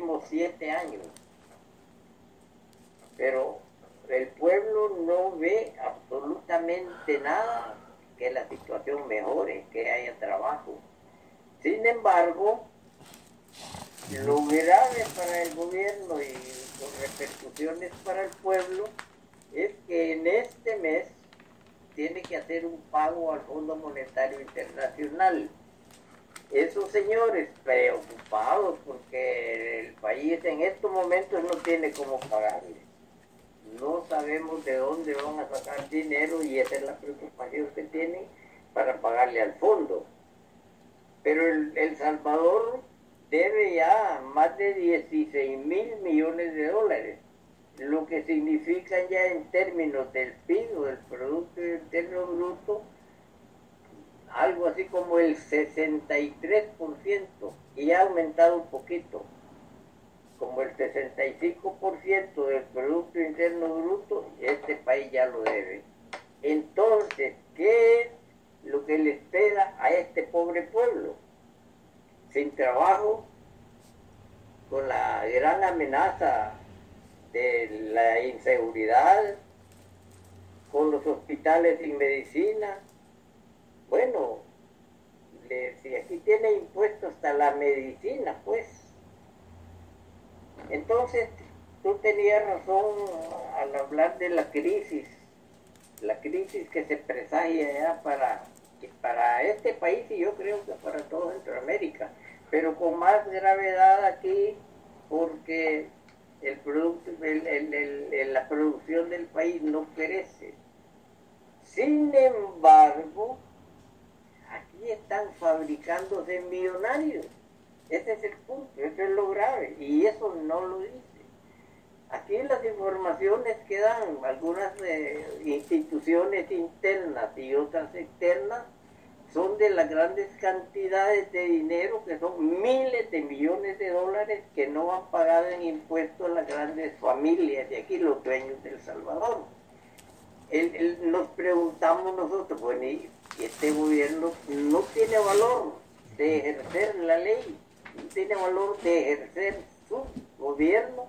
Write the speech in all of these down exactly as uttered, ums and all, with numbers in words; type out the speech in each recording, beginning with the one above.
próximos siete años. Pero el pueblo no ve absolutamente nada que la situación mejore, que haya trabajo. Sin embargo, lo grave para el gobierno y con repercusiones para el pueblo es que en este mes tiene que hacer un pago al Fondo Monetario Internacional. Esos señores preocupados porque el país en estos momentos no tiene cómo pagarle. No sabemos de dónde van a sacar dinero y esa es la preocupación que tienen para pagarle al fondo. Pero el, El Salvador debe ya más de dieciséis mil millones de dólares, lo que significa ya en términos del P I B o del Producto Interno Bruto, algo así como el sesenta y tres por ciento, y ha aumentado un poquito, como el sesenta y cinco por ciento del Producto Interno Bruto, este país ya lo debe. Entonces, ¿qué es lo que le espera a este pobre pueblo? Sin trabajo, con la gran amenaza de la inseguridad, con los hospitales sin medicina. Bueno, le, si aquí tiene impuesto hasta la medicina, pues. Entonces, tú tenías razón al hablar de la crisis, la crisis que se presagia ya para, para este país y yo creo que para toda Centroamérica, pero con más gravedad aquí porque el producto, el, el, el, la producción del país no crece. Sin embargo, aquí están fabricándose millonarios. Ese es el punto, eso es lo grave, y eso no lo dice. Aquí las informaciones que dan algunas eh, instituciones internas y otras externas son de las grandes cantidades de dinero, que son miles de millones de dólares que no han pagado en impuestos las grandes familias de aquí, los dueños de El Salvador. El, el, nos preguntamos nosotros, bueno, y este gobierno no tiene valor de ejercer la ley, no tiene valor de ejercer su gobierno.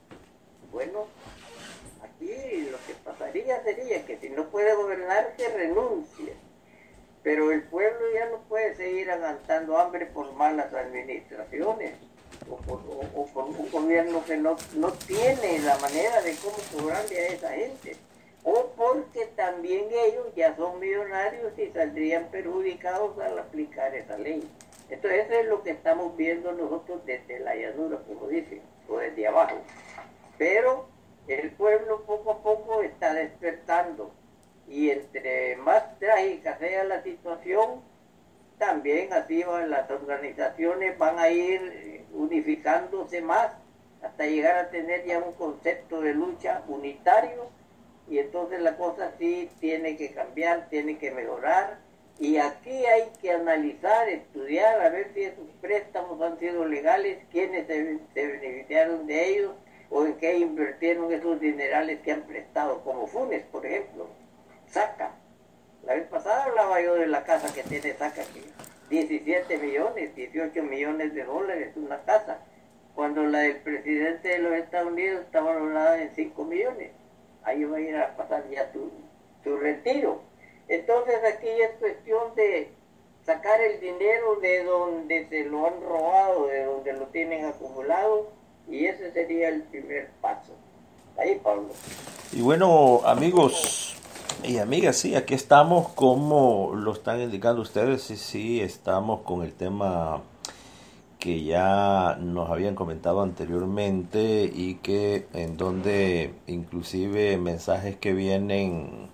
Bueno, aquí lo que pasaría sería que si no puede gobernar, que renuncie. Pero el pueblo ya no puede seguir aguantando hambre por malas administraciones o por, o, o por un gobierno que no, no tiene la manera de cómo cobrarle a esa gente. O porque también ellos ya son millonarios y saldrían perjudicados al aplicar esa ley. Entonces eso es lo que estamos viendo nosotros desde la llanura, como dicen, o desde abajo. Pero el pueblo poco a poco está despertando. Y entre más trágica sea la situación, también así van las organizaciones, van a ir unificándose más hasta llegar a tener ya un concepto de lucha unitario, y entonces la cosa sí tiene que cambiar, tiene que mejorar, y aquí hay que analizar, estudiar, a ver si esos préstamos han sido legales, quiénes se, se beneficiaron de ellos, o en qué invirtieron esos dinerales que han prestado, como Funes, por ejemplo. Saca. La vez pasada hablaba yo de la casa que tiene Saca, que diecisiete millones, dieciocho millones de dólares una casa, cuando la del presidente de los Estados Unidos estaba valorada en cinco millones. Ahí va a ir a pasar ya tu, tu retiro. Entonces aquí es cuestión de sacar el dinero de donde se lo han robado, de donde lo tienen acumulado, y ese sería el primer paso. Ahí, Pablo. Y bueno, amigos y amigas, sí, aquí estamos, como lo están indicando ustedes, sí, sí, estamos con el tema que ya nos habían comentado anteriormente y que en donde inclusive mensajes que vienen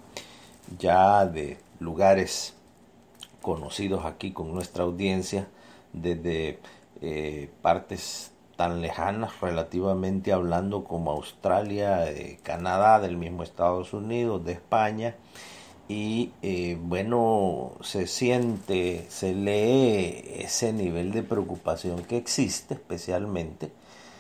ya de lugares conocidos aquí con nuestra audiencia, desde eh, partes tan lejanas relativamente hablando como Australia, de Canadá, del mismo Estados Unidos, de España, y eh, bueno, se siente, se lee ese nivel de preocupación que existe, especialmente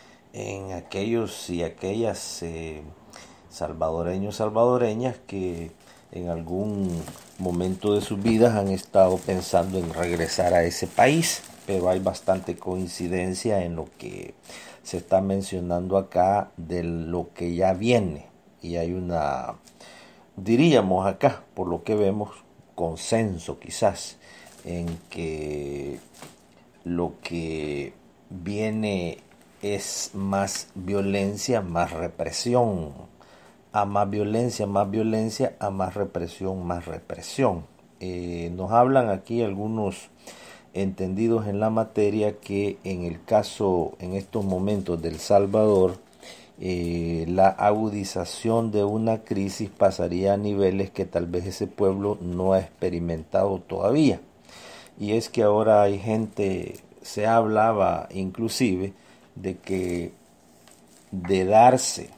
en aquellos y aquellas eh, salvadoreños, salvadoreñas que en algún momento de sus vidas han estado pensando en regresar a ese país. pero hay bastante coincidencia en lo que se está mencionando acá de lo que ya viene. Y hay una, diríamos acá, por lo que vemos, consenso quizás, en que lo que viene es más violencia, más represión. A más violencia, más violencia, a más represión, más represión. Eh, nos hablan aquí algunos entendidos en la materia que en el caso, en estos momentos de El Salvador, eh, la agudización de una crisis pasaría a niveles que tal vez ese pueblo no ha experimentado todavía. Y es que ahora hay gente, se hablaba inclusive de que de darse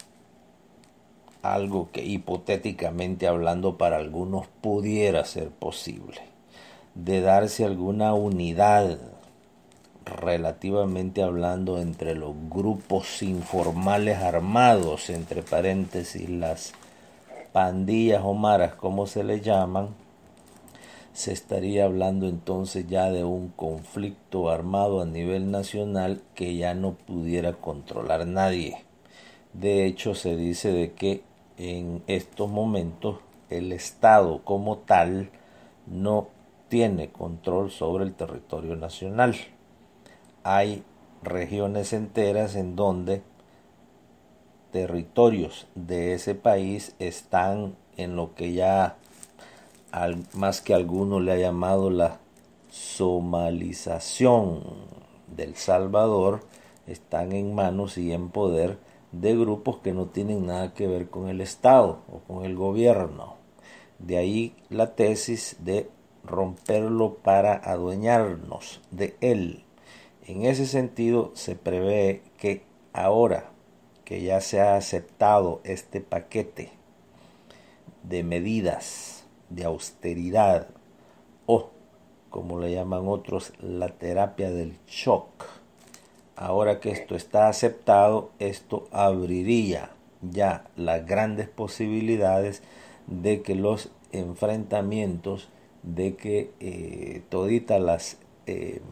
algo que hipotéticamente hablando para algunos pudiera ser posible, de darse alguna unidad relativamente hablando entre los grupos informales armados, entre paréntesis las pandillas o maras como se le llaman, se estaría hablando entonces ya de un conflicto armado a nivel nacional que ya no pudiera controlar nadie. De hecho, se dice de que en estos momentos el Estado como tal no tiene control sobre el territorio nacional. Hay regiones enteras en donde territorios de ese país están en lo que ya al, más que alguno le ha llamado la somalización del Salvador, están en manos y en poder de grupos que no tienen nada que ver con el Estado o con el gobierno. De ahí la tesis de romperlo para adueñarnos de él. En ese sentido se prevé que ahora que ya se ha aceptado este paquete de medidas de austeridad o, como le llaman otros, la terapia del shock, ahora que esto está aceptado, esto abriría ya las grandes posibilidades de que los enfrentamientos, de que eh, toditas las, eh,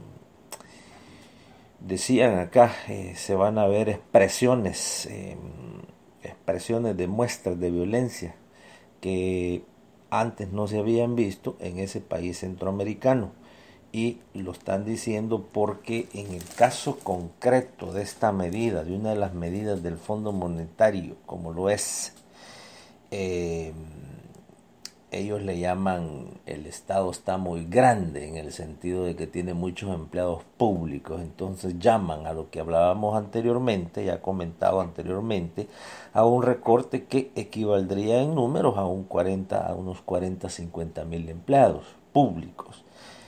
decían acá, eh, se van a ver expresiones, eh, expresiones de muestras de violencia que antes no se habían visto en ese país centroamericano. Y lo están diciendo porque en el caso concreto de esta medida, de una de las medidas del Fondo Monetario, como lo es, eh, ellos le llaman, el Estado está muy grande en el sentido de que tiene muchos empleados públicos, entonces llaman a lo que hablábamos anteriormente, ya comentado anteriormente, a un recorte que equivaldría en números a, un cuarenta, a unos cuarenta, cincuenta mil empleados públicos.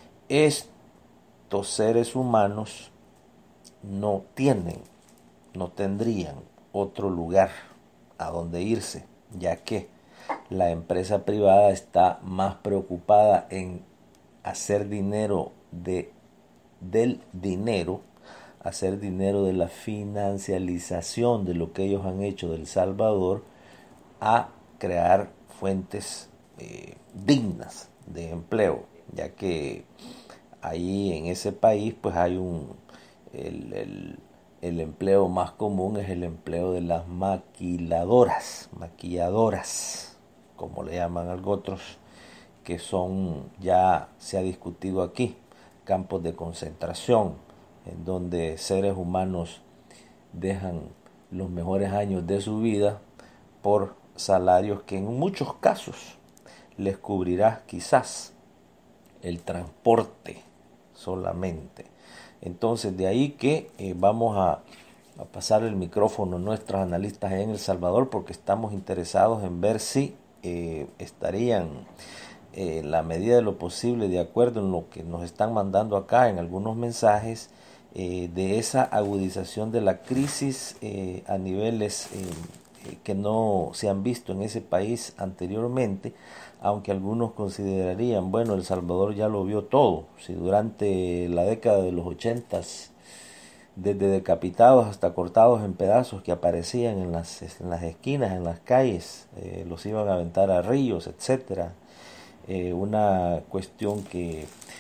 Estos seres humanos no tienen, no tendrían otro lugar a donde irse, ya que la empresa privada está más preocupada en hacer dinero de, del dinero, hacer dinero de la financialización de lo que ellos han hecho de El Salvador, a crear fuentes eh, dignas de empleo, ya que ahí en ese país pues hay un el, el, el empleo más común es el empleo de las maquiladoras, maquilladoras, como le llaman a otros, que son, ya se ha discutido aquí, campos de concentración, en donde seres humanos dejan los mejores años de su vida por salarios que en muchos casos les cubrirá quizás el transporte solamente. Entonces de ahí que eh, vamos a, a pasar el micrófono a nuestros analistas en El Salvador, porque estamos interesados en ver si eh, estarían eh, la medida de lo posible de acuerdo en lo que nos están mandando acá en algunos mensajes, eh, de esa agudización de la crisis eh, a niveles eh, que no se han visto en ese país anteriormente, aunque algunos considerarían, bueno, El Salvador ya lo vio todo. Si durante la década de los ochentas, desde decapitados hasta cortados en pedazos que aparecían en las, en las esquinas, en las calles, eh, los iban a aventar a ríos, etcétera. Eh, una cuestión que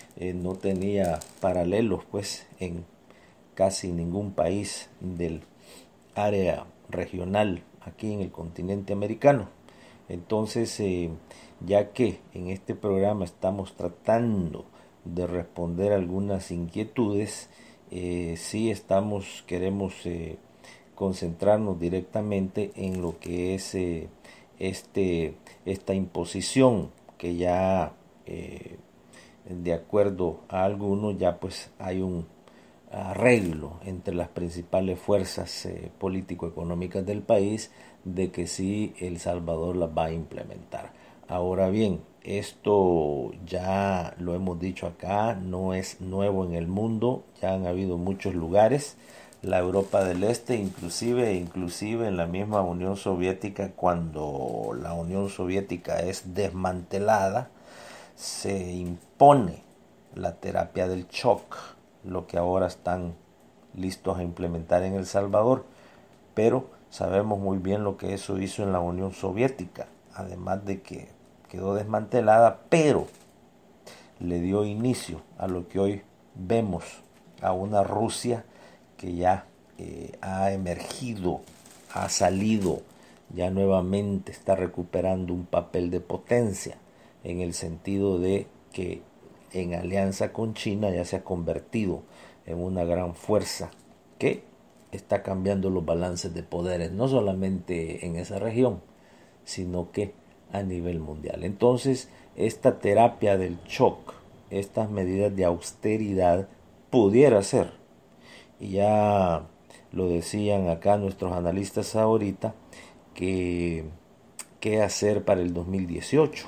eh, no tenía paralelos pues en casi ningún país del área regional aquí en el continente americano. Entonces, eh, ya que en este programa estamos tratando de responder algunas inquietudes, eh, sí estamos, queremos eh, concentrarnos directamente en lo que es eh, este, esta imposición que ya, eh, de acuerdo a algunos, ya pues hay un arreglo entre las principales fuerzas eh, político-económicas del país de que sí El Salvador las va a implementar. Ahora bien, esto ya lo hemos dicho acá, no es nuevo en el mundo, ya han habido muchos lugares, la Europa del Este, inclusive, inclusive en la misma Unión Soviética, cuando la Unión Soviética es desmantelada, se impone la terapia del shock, lo que ahora están listos a implementar en El Salvador, pero sabemos muy bien lo que eso hizo en la Unión Soviética, además de que quedó desmantelada, pero le dio inicio a lo que hoy vemos, a una Rusia que ya eh, ha emergido, ha salido, ya nuevamente está recuperando un papel de potencia, en el sentido de que en alianza con China ya se ha convertido en una gran fuerza que está cambiando los balances de poderes, no solamente en esa región, sino que a nivel mundial. Entonces, esta terapia del shock, estas medidas de austeridad, pudiera ser, y ya lo decían acá nuestros analistas ahorita, que qué hacer para el dos mil dieciocho,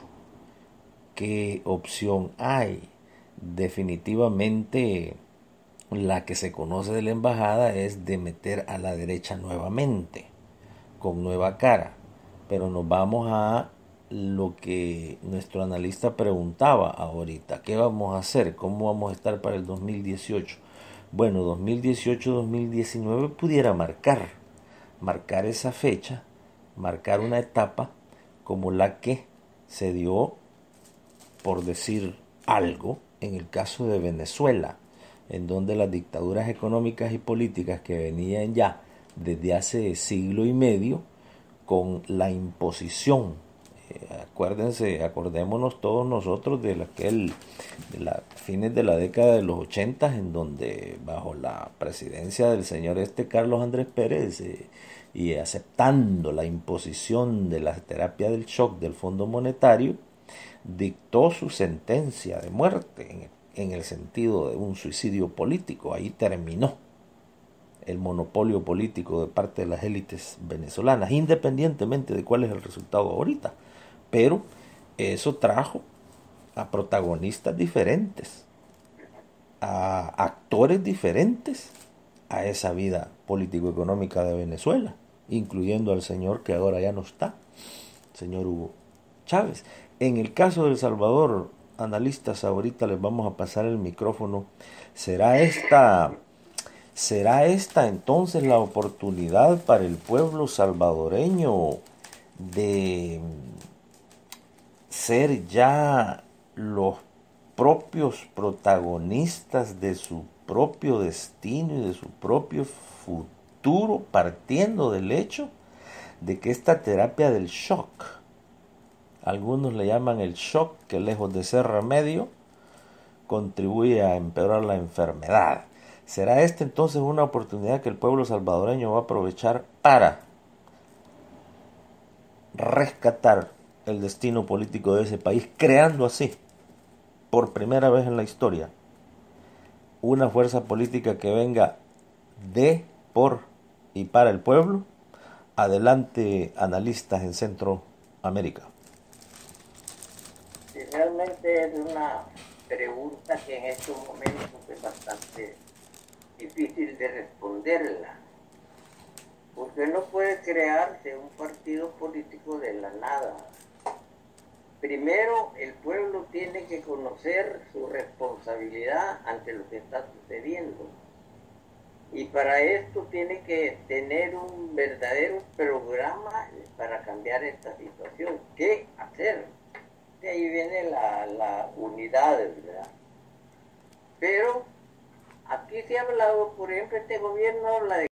qué opción hay. Definitivamente la que se conoce de la embajada es de meter a la derecha nuevamente, con nueva cara. Pero nos vamos a lo que nuestro analista preguntaba ahorita. ¿Qué vamos a hacer? ¿Cómo vamos a estar para el dos mil dieciocho? Bueno, dos mil dieciocho dos mil diecinueve pudiera marcar, marcar esa fecha, marcar una etapa como la que se dio, por decir algo, en el caso de Venezuela, en donde las dictaduras económicas y políticas que venían ya desde hace siglo y medio con la imposición, eh, acuérdense, acordémonos todos nosotros de aquel, de la fines de la década de los ochenta, en donde bajo la presidencia del señor este Carlos Andrés Pérez, eh, y aceptando la imposición de la terapia del shock del Fondo Monetario, dictó su sentencia de muerte en, en el sentido de un suicidio político. Ahí terminó el monopolio político de parte de las élites venezolanas, independientemente de cuál es el resultado ahorita. Pero eso trajo a protagonistas diferentes, a actores diferentes a esa vida político-económica de Venezuela, incluyendo al señor que ahora ya no está, señor Hugo Chávez. En el caso de El Salvador, analistas, ahorita les vamos a pasar el micrófono. ¿Será esta, será esta entonces la oportunidad para el pueblo salvadoreño de ser ya los propios protagonistas de su propio destino y de su propio futuro, partiendo del hecho de que esta terapia del shock, algunos le llaman el shock, que lejos de ser remedio, contribuye a empeorar la enfermedad? ¿Será esta entonces una oportunidad que el pueblo salvadoreño va a aprovechar para rescatar el destino político de ese país, creando así, por primera vez en la historia, una fuerza política que venga de, por y para el pueblo? Adelante, analistas en Centroamérica. Sí, realmente es una pregunta que en estos momentos es bastante difícil de responderla, porque no puede crearse un partido político de la nada. Primero, el pueblo tiene que conocer su responsabilidad ante lo que está sucediendo. Y para esto tiene que tener un verdadero programa para cambiar esta situación. ¿Qué hacer? De ahí viene la, la unidad, ¿verdad? Pero aquí se ha hablado, por ejemplo, este gobierno habla de